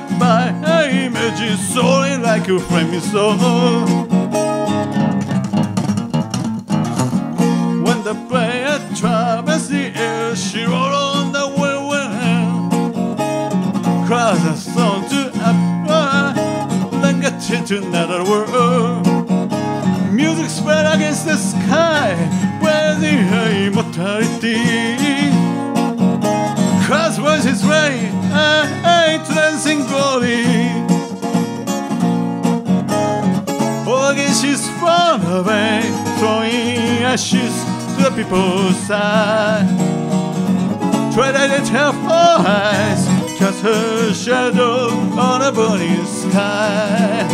by her image, soaring like a flaming sword. When the player travels the air, she rolled on the whirlwind, cries a song to uproar, then gets into another world. Music spread against the sky, where the immortality. Cries voices ray, to dancing glory. Oh, again she's far away, throwing ashes to the people's side. Twilight her eyes, cast her shadow on a burning sky.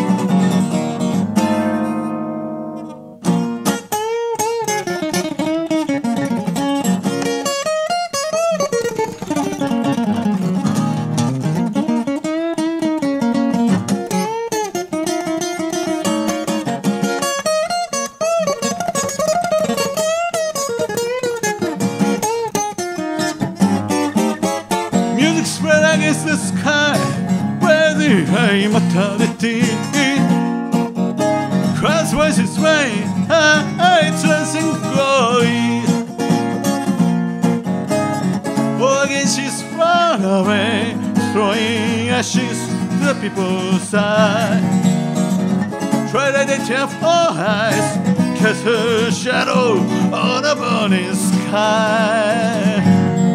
Music spread against the sky, where the immortality. Cries voices rain, dancing glory. Oh, again she's far away, throwing ashes to the people's side. Twilight her eyes, cast her shadow on a burning sky.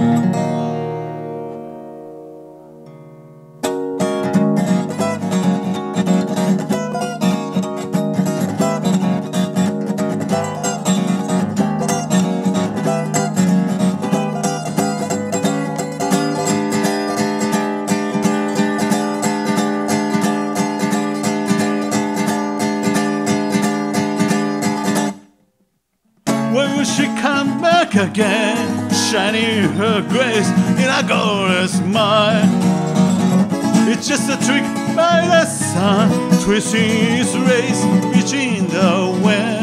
When will she come back again, shining her grace in a glorious smile? It's just a trick by the sun, twisting its rays between the wind.